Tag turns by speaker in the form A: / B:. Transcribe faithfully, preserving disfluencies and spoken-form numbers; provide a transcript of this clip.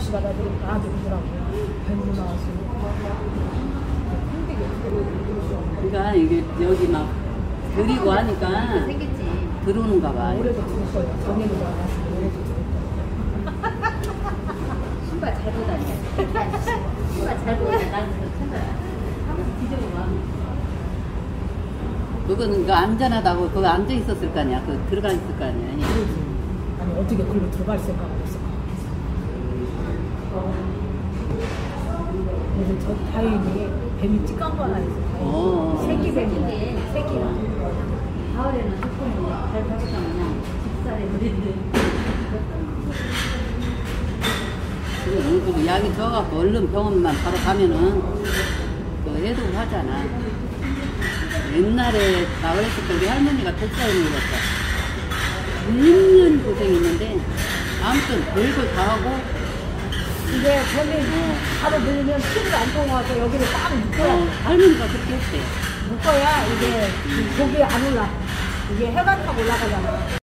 A: 아저씨가 나한테 나한테 그러더라고. 배로 나와서.
B: 그러니까 이게 여기 막 그리고 하니까
C: 생겼지.
B: 들어오는가 봐.
A: 올해도 들을 거야. 전에도 나왔으면 올해도 들을 거야.
C: 신발 잘 보다니. 신발 잘 보다니. 나는 천사야. 한번 뒤져봐.
B: 그거는 그 안전하다고 그거 앉아 있었을 거 아니야. 그 들어가 있을 거 아니야.
A: 그러지. 아니 어떻게 글로 들어갈 생각을 했을까? 그래서 저 다행히 뱀이 찌깐 거 하나 있어.
B: 어.
A: 새끼 뱀이네. 새끼야.
C: 가을에는 조금 잘 가겠다 그냥 집살에 그랬는데.
B: 그리고 약이 져갖고 얼른 병원만 바로 가면은 그 해독을 하잖아. 옛날에 나 어렸을 때 우리 할머니가 독사에 물었어. 일 년 고생했는데 아무튼 별걸 다 하고
A: 이게 뱀이 바로 들면 피를 안 통하고 여기를 딱 묶어야
B: 어, 할머니가 그렇게 했대.
A: 묶어야 이게 고기에 안 올라. 이게 해가 타고 올라가잖아.